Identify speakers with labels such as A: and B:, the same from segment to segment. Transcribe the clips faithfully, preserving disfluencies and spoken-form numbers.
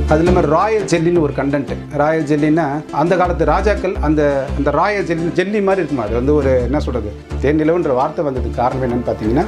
A: அது இல்லாமல் ராயல் ஜெல்லின்னு ஒரு கண்டென்ட். ராயல் ஜெல்லின்னா அந்த காலத்து ராஜாக்கள் அந்த அந்த ராயல் ஜெல்லி ஜெல்லி மாதிரி இருக்குமா, அது வந்து ஒரு என்ன சொல்கிறது, தேன் நிலவுன்ற வார்த்தை வந்ததுக்கு காரணம் என்னென்னு பார்த்தீங்கன்னா,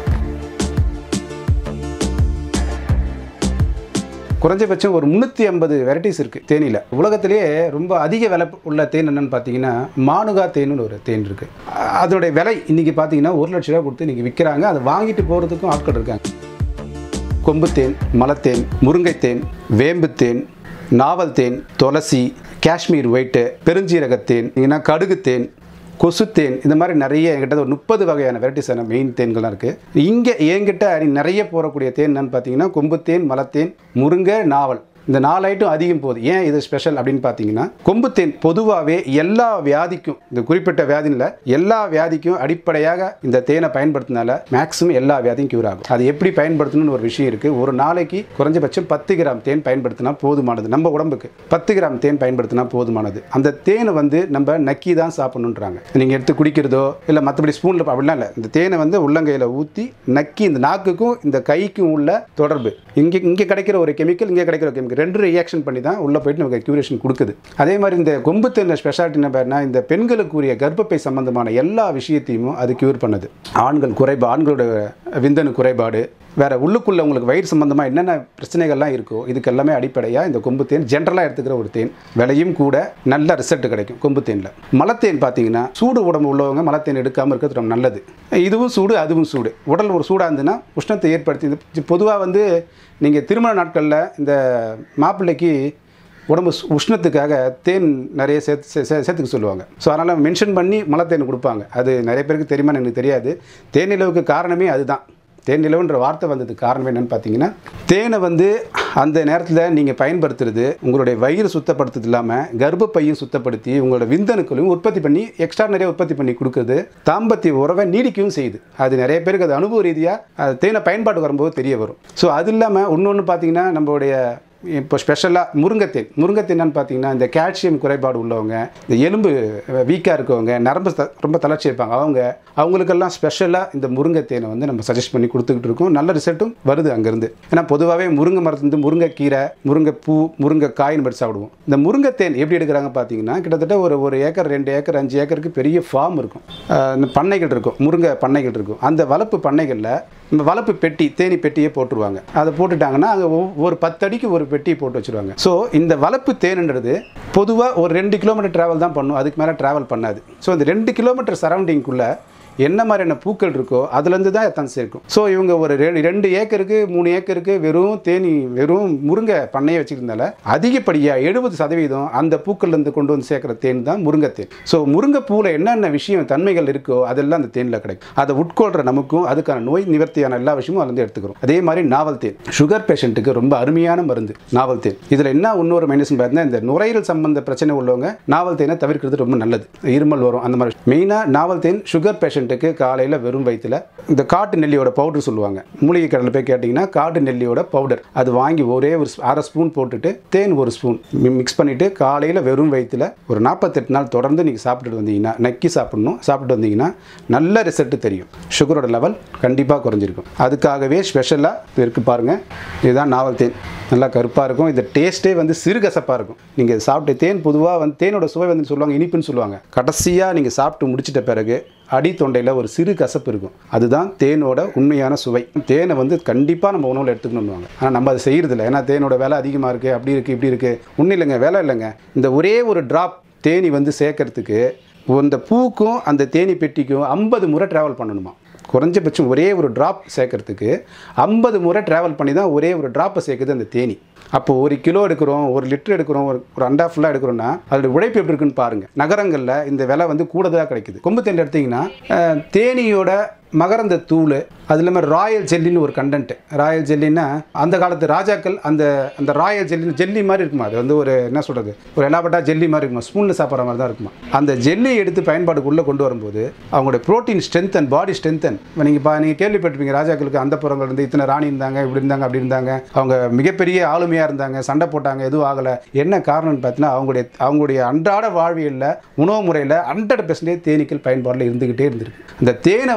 A: குறைஞ்சபட்சம் ஒரு முந்நூற்றி ஐம்பது வெரைட்டிஸ் இருக்குது தேனியில். உலகத்திலேயே ரொம்ப அதிக விலை உள்ள தேன் என்னென்னு பார்த்தீங்கன்னா மானுகா தேன்னு ஒரு தேன் இருக்குது. அதனுடைய விலை இன்றைக்கி பார்த்தீங்கன்னா ஒரு லட்ச ரூபா கொடுத்து இன்றைக்கி விற்கிறாங்க. அதை வாங்கிட்டு போகிறதுக்கும் ஆட்கள் இருக்காங்க. கொம்புத்தேன், மலத்தேன், முருங்கைத்தேன், வேம்புத்தேன், நாவல் தேன், துளசி, காஷ்மீர் ஒயிட்டு, பெருஞ்சீரகத்தேன், இல்லைன்னா கடுகுத்தேன், கொசுத்தேன், இந்த மாதிரி நிறைய என்கிட்ட ஒரு முப்பது வகையான வெரைட்டிஸான மெயின் தேன்கள்லாம் இருக்குது. இங்கே என்கிட்ட நிறைய போகக்கூடிய தேன் என்னன்னு பார்த்தீங்கன்னா கொம்புத்தேன், மலத்தேன், முருங்கை, நாவல், இந்த நாலு ஐட்டம் அதிகம் போகுது. ஏன் இது ஸ்பெஷல் அப்படின்னு பார்த்தீங்கன்னா, கொம்புத்தேன் பொதுவாகவே எல்லா வியாதிக்கும், இந்த குறிப்பிட்ட வியாதியில் எல்லா வியாதிக்கும் அடிப்படையாக இந்த தேனை பயன்படுத்தினால மேக்ஸிமம் எல்லா வியாதியும் கியூர் ஆகும். அது எப்படி பயன்படுத்தணும்னு ஒரு விஷயம் இருக்குது. ஒரு நாளைக்கு குறைஞ்சபட்சம் பத்து கிராம் தேன் பயன்படுத்தினா போதுமானது. நம்ம உடம்புக்கு பத்து கிராம் தேன் பயன்படுத்தினா போதுமானது. அந்த தேனை வந்து நம்ம நக்கி தான் சாப்பிடணுன்றாங்க. நீங்கள் எடுத்து குடிக்கிறதோ இல்லை மற்றபடி ஸ்பூனில் அப்படிலாம் இல்லை. இந்த தேனை வந்து உள்ளங்கையில் ஊற்றி நக்கி, இந்த நாக்குக்கும் இந்த கைக்கும் உள்ள தொடர்பு, இங்கே இங்கே கிடைக்கிற ஒரு கெமிக்கல், இங்கே கிடைக்கிற கெமிக்கல் ரெண்டு ரியாக்ஷன் பண்ணி தான் உள்ளே போயிட்டு நமக்கு கியூரேஷன் கொடுக்குது. அதே மாதிரி இந்த கொம்புத்தேன் ஸ்பெஷாலிட்டி என்ன, இந்த பெண்களுக்குரிய கர்ப்பப்பை சம்பந்தமான எல்லா விஷயத்தையும் அது கியூர் பண்ணுது. ஆண்கள் குறைபாடு, ஆண்களோட விந்தணு குறைபாடு, வேறு உள்ளுக்குள்ளே உங்களுக்கு வயிறு சம்மந்தமாக என்னென்ன பிரச்சனைகள்லாம் இருக்கோ இதுக்கு எல்லாமே அடிப்படையாக இந்த கொம்புத்தேன் ஜென்ரலாக எடுத்துக்கிற ஒரு தேன். விலையும் கூட, நல்ல ரிசல்ட் கிடைக்கும் கொம்புத்தேனில். மலத்தேன் பார்த்தீங்கன்னா சூடு உடம்பு உள்ளவங்க மலத்தேன் எடுக்காமல் இருக்கிறது ரொம்ப நல்லது. இதுவும் சூடு, அதுவும் சூடு. உடல் ஒரு சூடாக இருந்துன்னா உஷ்ணத்தை ஏற்படுத்தி, பொதுவாக வந்து நீங்கள் திருமண நாட்களில் இந்த மாப்பிள்ளைக்கு உடம்பு உஷ்ணத்துக்காக தேன் நிறைய சேர்த்து சேர்த்துக்க சொல்லுவாங்க. ஸோ அதனால் மென்ஷன் பண்ணி மலத்தேன் கொடுப்பாங்க. அது நிறைய பேருக்கு தெரியுமான்னு எனக்கு தெரியாது. தேன் நிலவுக்கு காரணமே அதுதான். தேன் நிலவுன்ற வார்த்தை வந்ததுக்கு காரணம் என்னென்னு பார்த்தீங்கன்னா, தேனை வந்து அந்த நேரத்தில் நீங்கள் பயன்படுத்துறது உங்களுடைய வயிறு சுத்தப்படுத்துறது இல்லாமல் கர்ப்பப்பையும் சுத்தப்படுத்தி உங்களோட விந்தணுக்களையும் உற்பத்தி பண்ணி எக்ஸ்ட்ரா நிறைய உற்பத்தி பண்ணி கொடுக்குறது, தாம்பத்திய உறவை நீடிக்கவும் செய்யுது. அது நிறைய பேருக்கு அது அனுபவ ரீதியாக அது தேனை பயன்பாடு வரும்போது தெரிய வரும். ஸோ அது இல்லாமல் இன்னொன்று பார்த்தீங்கன்னா, நம்மளுடைய இப்போ ஸ்பெஷலாக முருங்கைத்தேன். முருங்கைத்தேன்னு பார்த்தீங்கன்னா இந்த கால்சியம் குறைபாடு உள்ளவங்க, இந்த எலும்பு வீக்காக இருக்கவங்க, நரம்பு ரொம்ப தளர்ச்சி இருப்பாங்க, அவங்க அவங்களுக்கெல்லாம் ஸ்பெஷலாக இந்த முருங்கைத்தேனை வந்து நம்ம சஜஸ்ட் பண்ணி கொடுத்துக்கிட்டு இருக்கோம். நல்ல ரிசல்ட்டும் வருது அங்கேருந்து. ஏன்னா பொதுவாகவே முருங்கை மரத்துலேருந்து முருங்கைக்கீரை, முருங்கைப்பூ, முருங்கைக்காயின்னு படி சாப்பிடுவோம். இந்த முருங்கைத்தேன் எப்படி எடுக்கிறாங்க பார்த்தீங்கன்னா, கிட்டத்தட்ட ஒரு ஒரு ஏக்கர், ரெண்டு ஏக்கர், அஞ்சு ஏக்கருக்கு பெரிய ஃபார்ம் இருக்கும், இந்த பண்ணைகள் இருக்கும், முருங்கை பண்ணைகள் இருக்கும். அந்த வளர்ப்பு பண்ணைகளில் இந்த வளர்ப்பு பெட்டி, தேனி பெட்டியே போட்டுருவாங்க. அதை போட்டுட்டாங்கன்னா அங்கே ஒரு பத்து அடிக்கு ஒரு பெட்டி போட்டு வச்சுருவாங்க. ஸோ இந்த வளர்ப்பு தேனுன்றது பொதுவாக ஒரு ரெண்டு கிலோமீட்டர் ட்ராவல் தான் பண்ணும், அதுக்கு மேலே ட்ராவல் பண்ணாது. ஸோ இந்த ரெண்டு கிலோமீட்டர் சரௌண்டிங்குள்ளே என்ன மாதிரியான பூக்கள் இருக்கோ அதுலேருந்து தான் எத்தனை சேர்க்கும். ஸோ இவங்க ஒரு ரெண்டு ஏக்கருக்கு மூணு ஏக்கருக்கு வெறும் தேனி, வெறும் முருங்கை பண்ணையை வச்சுருந்தால அதிகப்படியாக எழுபது சதவீதம் அந்த பூக்கள்லேருந்து கொண்டு வந்து சேர்க்குற தேன் தான் முருங்கைத்தேன். ஸோ முருங்கை பூவில் என்னென்ன விஷயம் தன்மைகள் இருக்கோ அதெல்லாம் அந்த தேனில் கிடைக்கும். அதை உட்கொள்கிற நமக்கும் அதுக்கான நோய் நிவர்த்தியான எல்லா விஷயமும் அதுலேருந்து எடுத்துக்கிறோம். அதே மாதிரி நாவல் தேன் சுகர் பேஷண்ட்டுக்கு ரொம்ப அருமையான மருந்து நாவல் தேன். இதில் என்ன இன்னொரு மைனஸ் பார்த்தீங்கன்னா, இந்த நுரையீரல் சம்பந்த பிரச்சனை உள்ளவங்க நாவல் தேனை தவிர்க்கிறது ரொம்ப நல்லது. இருமல் வரும் அந்த மாதிரி. மெயினாக நாவல் தேன் சுகர் பேஷண்ட் காலையில் வெறும் வயிற்றுல இந்த காட்டு நெல்லியோட பவுடர் சொல்லுவாங்க. மூலிகை கடையில் போய் கேட்டிங்கன்னா காட்டு நெல்லியோட பவுடர் அது வாங்கி ஒரே ஒரு அரை ஸ்பூன் போட்டுட்டு தேன் ஒரு ஸ்பூன் மிக்ஸ் பண்ணிவிட்டு காலையில் வெறும் வயிற்றுல ஒரு நாற்பத்தெட்டு நாள் தொடர்ந்து நீங்கள் சாப்பிட்டுட்டு வந்தீங்கன்னா, நக்கி சாப்பிடணும், சாப்பிட்டு வந்தீங்கன்னா நல்ல ரிசல்ட் தெரியும். சுகரோட லெவல் கண்டிப்பாக குறைஞ்சிருக்கும். அதுக்காகவே ஸ்பெஷலாக இருக்குது பாருங்கள். இதுதான் நாவல் தேன். நல்லா கருப்பாக இருக்கும். இந்த டேஸ்ட்டே வந்து சிறு கசப்பாக இருக்கும். நீங்கள் சாப்பிட்டு தேன் பொதுவாக வந்து தேனோட சுவை வந்து சொல்லுவாங்க இனிப்புன்னு சொல்லுவாங்க. கடைசியாக நீங்கள் சாப்பிட்டு முடிச்சிட்ட பிறகு அடி தொண்டையில் ஒரு சிறு கசப்பு இருக்கும். அதுதான் தேனோட உண்மையான சுவை. தேனை வந்து கண்டிப்பாக நம்ம உணவில் எடுத்துக்கணும்னுவாங்க. ஆனால் நம்ம அதை செய்கிறதில்ல. ஏன்னா தேனோட விலை அதிகமாக இருக்குது, அப்படி இருக்குது, இப்படி இருக்குது. ஒன்றும் இல்லைங்க, வேலை இல்லைங்க. இந்த ஒரே ஒரு ட்ராப் தேனி வந்து சேர்க்கறதுக்கு அந்த பூக்கும் அந்த தேனி பெட்டிக்கும் ஐம்பது முறை ட்ராவல் பண்ணணுமா. குறைஞ்சபட்சம் ஒரே ஒரு ட்ராப் சேர்க்கறதுக்கு ஐம்பது முறை ட்ராவல் பண்ணி தான் ஒரே ஒரு ட்ராப்பை சேர்க்குது அந்த தேனி. அப்போ ஒரு கிலோ எடுக்கிறோம், ஒரு லிட்டர் எடுக்கிறோம், ஒரு ஒரு அண்டா ஃபுல்லாக எடுக்கிறோம்னா அதோட உழைப்பு எப்படி இருக்குன்னு பாருங்கள். நகரங்களில் இந்த விலை வந்து கூடுதலாக கிடைக்குது. கொம்பு தேன் எடுத்திங்கன்னா தேனியோட மகரந்த தூள், அது இல்லாமல் ராயல் ஜெல்லின்னு ஒரு கண்டென்ட். ராயல் ஜெல்லின்னா அந்த காலத்து ராஜாக்கள் அந்த அந்த ராயல் ஜெல்லி ஜெல்லி மாதிரி இருக்குமா, அது வந்து ஒரு என்ன சொல்கிறது, ஒரு எலாபட்டா ஜெல்லி மாதிரி இருக்குமா, ஸ்பூனில் சாப்பிட்ற மாதிரி தான் இருக்குமா. அந்த ஜெல்லியை எடுத்து பயன்பாடுக்குள்ளே கொண்டு வரும்போது அவங்களோட protein strength and body strength and நீங்கள் பா நீங்கள் கேள்விப்பட்டிருப்பீங்க ராஜாக்களுக்கு அந்த புறங்கள் இருந்து இத்தனை ராணி இருந்தாங்க, இப்படி இருந்தாங்க, அப்படி இருந்தாங்க, அவங்க மிகப்பெரிய ஆளுமையாக இருந்தாங்க, சண்டை போட்டாங்க, எதுவும் ஆகலை. என்ன காரணம்னு பார்த்தீங்கன்னா அவங்களுடைய அவங்களுடைய அன்றாட வாழ்வியலில் உணவு முறையில் ஹண்ட்ரட் பெர்சன்டேஜ் தேனீக்கள் பயன்பாடில் இருந்துக்கிட்டே இருந்திருக்கு. அந்த தேனை வந்து அவங்க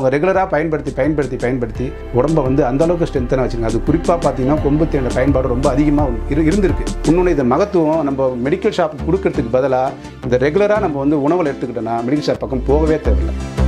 A: அவங்க ரெகுலராக பயன்படுத்தி பயன்படுத்தி பயன்படுத்தி உடம்பை வந்து அந்தளவுக்கு ஸ்ட்ரென்த்தனாக வச்சுருங்க. அது குறிப்பாக பார்த்தீங்கன்னா கொம்பு தேனோட பயன்பாடு ரொம்ப அதிகமாக இரு இருந்திருக்கு. இன்னொன்று இந்த மகத்துவம் நம்ம மெடிக்கல் ஷாப்புக்கு கொடுக்கறதுக்கு பதிலாக இந்த ரெகுலராக நம்ம வந்து உணவில் எடுத்துக்கிட்டோன்னா மெடிக்கல் ஷாப் பக்கம் போகவே தேவையில்லை.